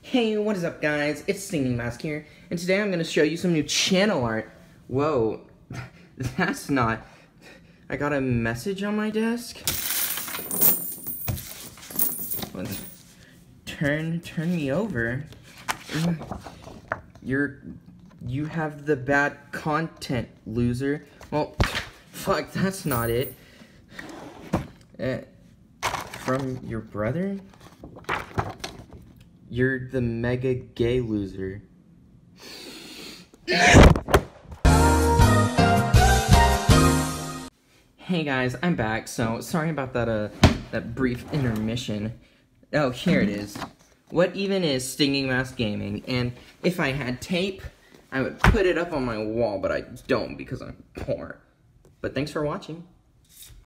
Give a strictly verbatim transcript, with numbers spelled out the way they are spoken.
Hey, what is up guys? It's Stinging Mask here, and today I'm going to show you some new channel art. Whoa, that's not... I got a message on my desk? What? Turn, turn me over. You're... You have the bad content, loser. Well, fuck, that's not it. Uh, from your brother? You're the mega gay loser. Hey guys, I'm back. So sorry about that uh that brief intermission. Oh, here it is. What even is Stinging Mask Gaming? And if I had tape, I would put it up on my wall, but I don't because I'm poor. But thanks for watching.